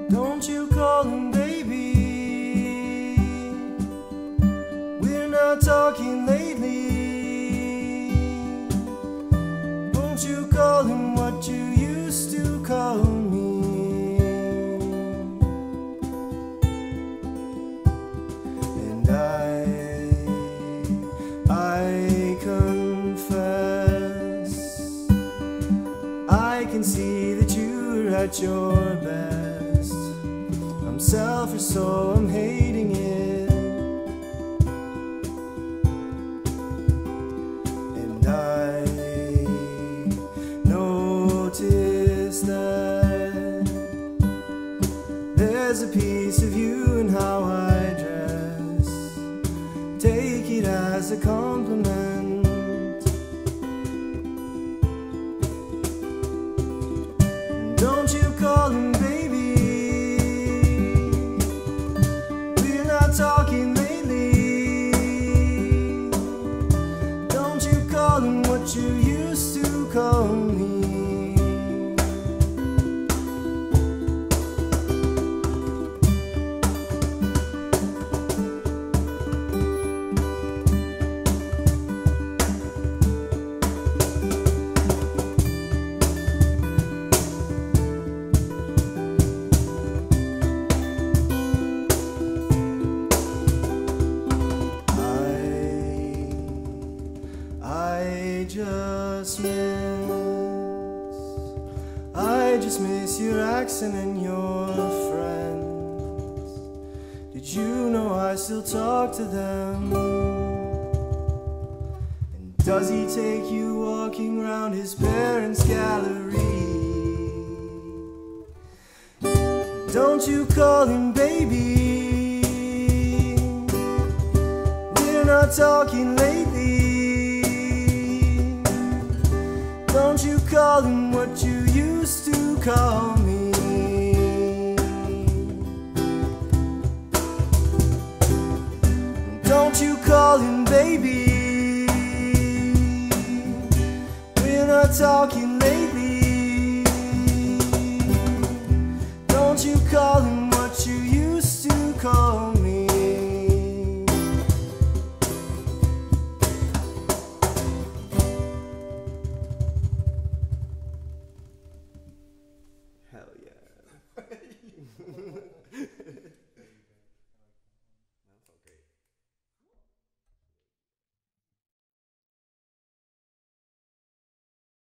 Don't you call him baby. We're not talking lately. Won't you call him what you used to call me? And I confess, I can see that you're at your best. I'm selfish, so I'm hating it. And I notice that there's a piece of you in how I dress. Take it as a compliment. Don't you call him baby. We're not talking lately. Don't you call him what you used to call me. I just miss your accent and your friends. Did you know I still talk to them? And does he take you walking around his parents' gallery? Don't you call him baby. We're not talking lately. Don't you call him what you used to call me. Don't you call him baby. We're not talking